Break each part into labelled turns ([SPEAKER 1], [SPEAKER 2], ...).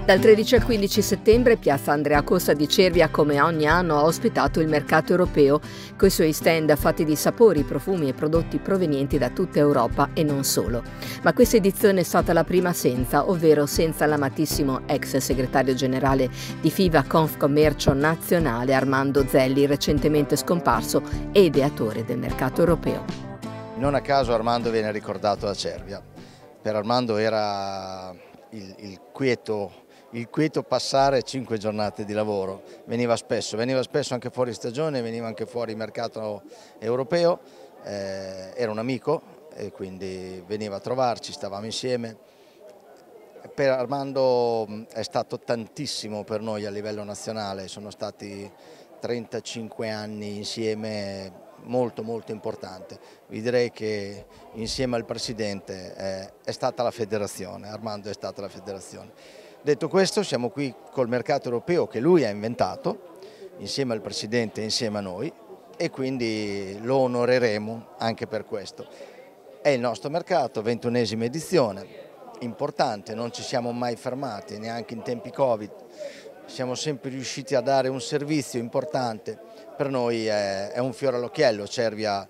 [SPEAKER 1] Dal 13 al 15 settembre Piazza Andrea Costa di Cervia, come ogni anno, ha ospitato il mercato europeo, coi suoi stand fatti di sapori, profumi e prodotti provenienti da tutta Europa e non solo. Ma questa edizione è stata la prima senza, ovvero senza l'amatissimo ex segretario generale di FIVA Confcommercio Nazionale Armando Zelli, recentemente scomparso e ideatore del mercato europeo.
[SPEAKER 2] Non a caso Armando viene ricordato a Cervia. Per Armando era il quieto passare 5 giornate di lavoro. Veniva spesso anche fuori stagione, veniva anche fuori mercato europeo, era un amico e quindi veniva a trovarci, stavamo insieme. Per Armando è stato tantissimo per noi a livello nazionale, sono stati 35 anni insieme, molto importante. Vi direi che insieme al Presidente è stata la federazione, Armando è stata la federazione. Detto questo, siamo qui col mercato europeo che lui ha inventato, insieme al Presidente e insieme a noi, e quindi lo onoreremo anche per questo. È il nostro mercato, 21esima edizione, importante, non ci siamo mai fermati, neanche in tempi Covid. Siamo sempre riusciti a dare un servizio importante, per noi è un fiore all'occhiello. Cervia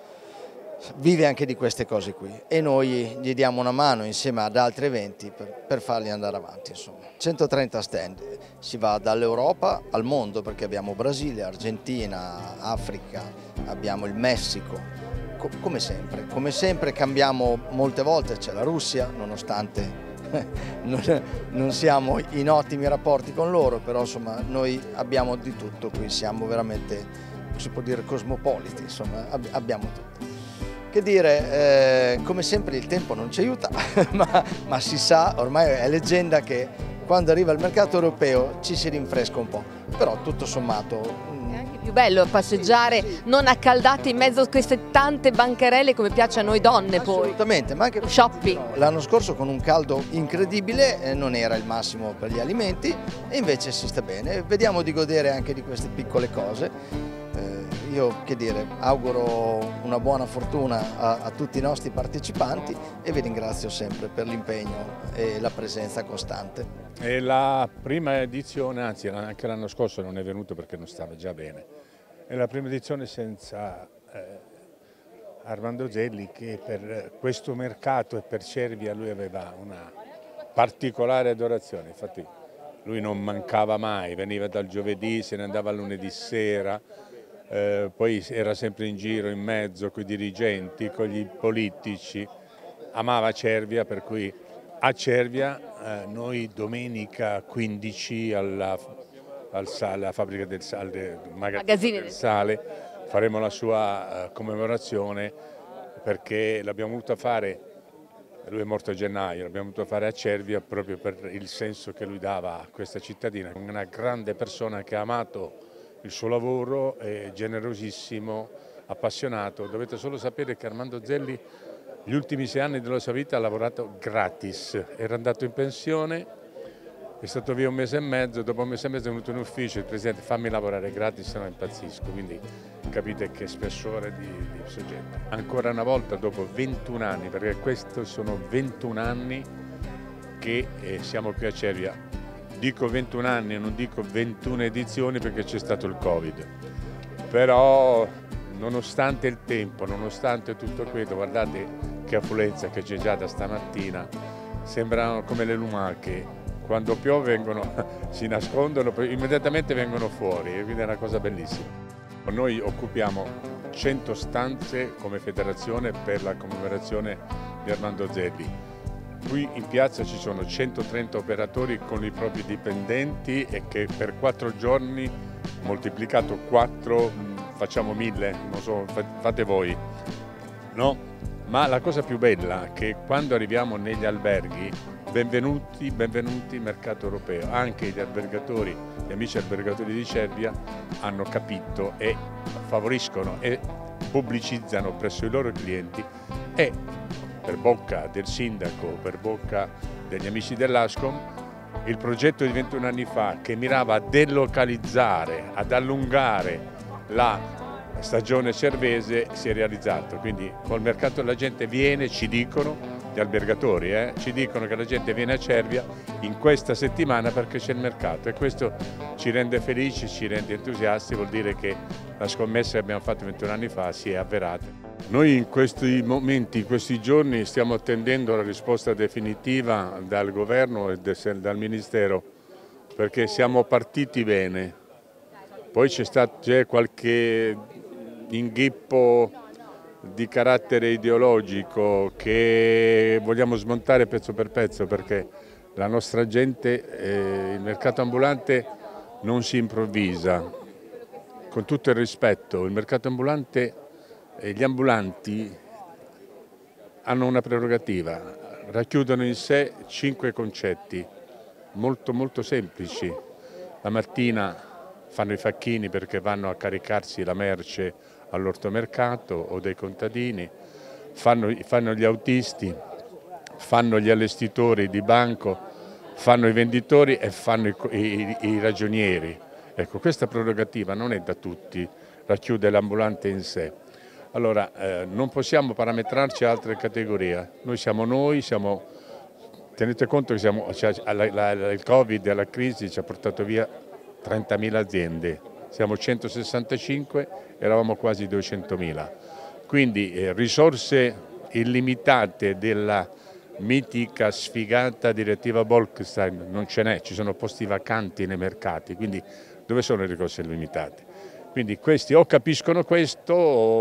[SPEAKER 2] vive anche di queste cose qui e noi gli diamo una mano insieme ad altri eventi per farli andare avanti. Insomma. 130 stand, si va dall'Europa al mondo perché abbiamo Brasile, Argentina, Africa, abbiamo il Messico, come sempre cambiamo molte volte, c'è la Russia, nonostante non siamo in ottimi rapporti con loro, però insomma noi abbiamo di tutto qui, siamo veramente, si può dire, cosmopoliti, insomma abbiamo tutto. Che dire, come sempre il tempo non ci aiuta, ma si sa, ormai è leggenda che quando arriva il mercato europeo ci si rinfresca un po', però tutto sommato...
[SPEAKER 1] È anche più bello passeggiare, sì. Non accaldati in mezzo a queste tante bancarelle come piace a noi donne poi.
[SPEAKER 2] Assolutamente, ma anche
[SPEAKER 1] shopping.
[SPEAKER 2] L'anno scorso con un caldo incredibile non era il massimo per gli alimenti e invece si sta bene, vediamo di godere anche di queste piccole cose. Io che dire, auguro una buona fortuna a tutti i nostri partecipanti e vi ringrazio sempre per l'impegno e la presenza costante.
[SPEAKER 3] È la prima edizione, anzi anche l'anno scorso non è venuto perché non stava già bene, è la prima edizione senza Armando Zelli, che per questo mercato e per Cervia lui aveva una particolare adorazione. Infatti lui non mancava mai, veniva dal giovedì, se ne andava lunedì sera. Poi era sempre in giro, in mezzo, con i dirigenti, con gli politici, amava Cervia, per cui a Cervia noi domenica 15 alla fabbrica del sale, magazzino del sale, faremo la sua commemorazione, perché l'abbiamo voluta fare, lui è morto a gennaio, l'abbiamo voluta fare a Cervia proprio per il senso che lui dava a questa cittadina, una grande persona che ha amato il suo lavoro, è generosissimo, appassionato. Dovete solo sapere che Armando Zelli gli ultimi 6 anni della sua vita ha lavorato gratis, era andato in pensione, è stato via 1 mese e mezzo, dopo 1 mese e mezzo è venuto in ufficio, il Presidente fammi lavorare gratis se no impazzisco, quindi capite che spessore di soggetto. Ancora una volta dopo 21 anni, perché questi sono 21 anni che siamo qui a Cervia. Dico 21 anni, non dico 21 edizioni perché c'è stato il Covid, però nonostante il tempo, nonostante tutto questo, guardate che affluenza che c'è già da stamattina, sembrano come le lumache, quando piove si nascondono, poi immediatamente vengono fuori, e quindi è una cosa bellissima. Noi occupiamo 100 stanze come federazione per la commemorazione di Armando Zelli. Qui in piazza ci sono 130 operatori con i propri dipendenti e che per 4 giorni, moltiplicato 4, facciamo 1000, non so, fate voi, no? Ma la cosa più bella è che quando arriviamo negli alberghi, benvenuti mercato europeo, anche gli albergatori, gli amici albergatori di Cervia hanno capito e favoriscono e pubblicizzano presso i loro clienti e per bocca del sindaco, per bocca degli amici dell'Ascom, il progetto di 21 anni fa che mirava a delocalizzare, ad allungare la stagione cervese si è realizzato. Quindi col mercato la gente viene, ci dicono, gli albergatori, ci dicono che la gente viene a Cervia in questa settimana perché c'è il mercato e questo ci rende felici, ci rende entusiasti, vuol dire che la scommessa che abbiamo fatto 21 anni fa si è avverata. Noi in questi momenti, in questi giorni stiamo attendendo la risposta definitiva dal governo e dal Ministero perché siamo partiti bene, poi c'è qualche inghippo di carattere ideologico che vogliamo smontare pezzo per pezzo perché la nostra gente, il mercato ambulante non si improvvisa, con tutto il rispetto, il mercato ambulante e gli ambulanti hanno una prerogativa, racchiudono in sé 5 concetti molto semplici. La mattina fanno i facchini perché vanno a caricarsi la merce all'ortomercato o dei contadini, fanno gli autisti, fanno gli allestitori di banco, fanno i venditori e fanno i ragionieri. Ecco, questa prerogativa non è da tutti, racchiude l'ambulante in sé. Allora, non possiamo parametrarci a altre categorie. Tenete conto che il Covid e la crisi ci ha portato via 30.000 aziende, siamo 165, eravamo quasi 200.000. Quindi risorse illimitate della mitica sfigata direttiva Bolkestein non ce n'è, ci sono posti vacanti nei mercati, quindi dove sono le risorse illimitate? Quindi questi o capiscono questo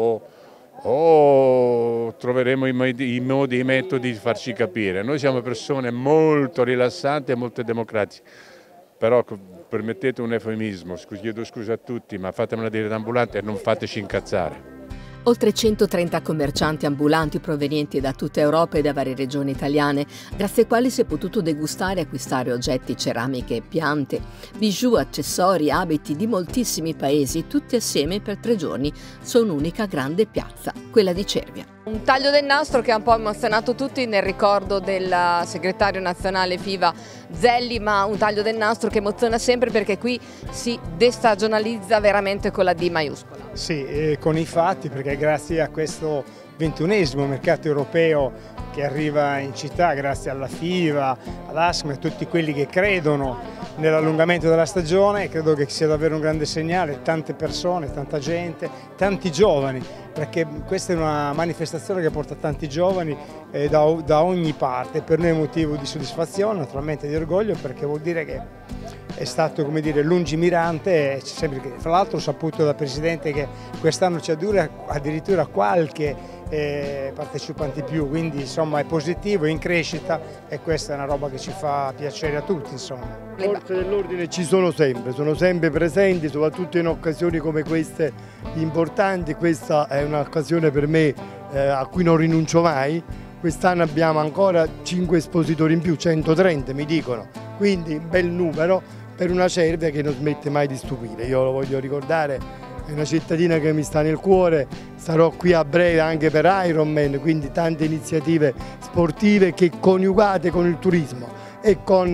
[SPEAKER 3] o troveremo i modi, i metodi di farci capire. Noi siamo persone molto rilassate e molto democratiche, però permettete un eufemismo, chiedo scusa a tutti, ma fatemela dire d'ambulante e non fateci incazzare.
[SPEAKER 1] Oltre 130 commercianti ambulanti provenienti da tutta Europa e da varie regioni italiane, grazie ai quali si è potuto degustare e acquistare oggetti, ceramiche, piante, bijou, accessori, abiti di moltissimi paesi, tutti assieme per 3 giorni su un'unica grande piazza, quella di Cervia. Un taglio del nastro che ha un po' emozionato tutti nel ricordo del segretario nazionale FIVA Zelli, ma un taglio del nastro che emoziona sempre perché qui si destagionalizza veramente con la D maiuscola.
[SPEAKER 4] Sì, con i fatti, perché grazie a questo 21° mercato europeo che arriva in città, grazie alla FIVA, all'ASM e a tutti quelli che credono nell'allungamento della stagione, credo che sia davvero un grande segnale, tante persone, tanta gente, tanti giovani, perché questa è una manifestazione che porta tanti giovani da ogni parte. Per noi è motivo di soddisfazione, naturalmente di orgoglio, perché vuol dire che è stato, come dire, lungimirante. Fra l'altro ho saputo dal Presidente che quest'anno c'è addirittura qualche partecipanti più, quindi insomma è positivo, è in crescita e questa è una roba che ci fa piacere a tutti. Insomma.
[SPEAKER 5] Le forze dell'ordine ci sono sempre presenti, soprattutto in occasioni come queste importanti. Questa è un'occasione per me a cui non rinuncio mai. Quest'anno abbiamo ancora 5 espositori in più, 130 mi dicono, quindi un bel numero per una Cervia che non smette mai di stupire. Io lo voglio ricordare, è una cittadina che mi sta nel cuore, sarò qui a breve anche per Ironman, quindi tante iniziative sportive che coniugate con il turismo e con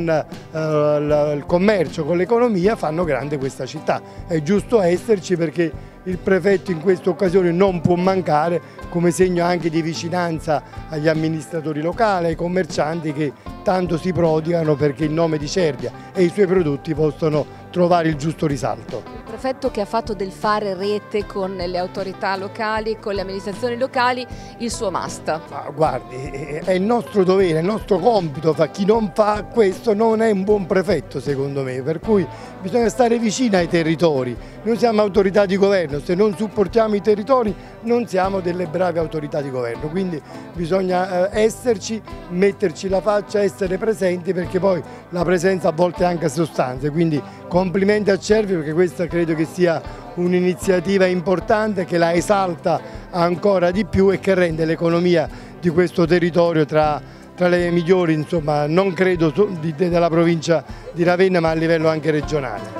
[SPEAKER 5] il commercio, con l'economia fanno grande questa città. È giusto esserci perché il prefetto in questa occasione non può mancare come segno anche di vicinanza agli amministratori locali, ai commercianti che tanto si prodigano perché il nome di Cervia e i suoi prodotti possano trovare il giusto risalto.
[SPEAKER 1] Il prefetto che ha fatto del fare rete con le autorità locali, con le amministrazioni locali, il suo must.
[SPEAKER 5] Ma guardi, è il nostro dovere, è il nostro compito, chi non fa questo non è un buon prefetto secondo me, per cui bisogna stare vicini ai territori. Noi siamo autorità di governo, se non supportiamo i territori non siamo delle brave autorità di governo, quindi bisogna esserci, metterci la faccia, essere presenti, perché poi la presenza a volte è anche sostanza, quindi complimenti a Cervia perché questa credo che sia un'iniziativa importante che la esalta ancora di più e che rende l'economia di questo territorio tra le migliori, insomma, non credo della provincia di Ravenna ma a livello anche regionale.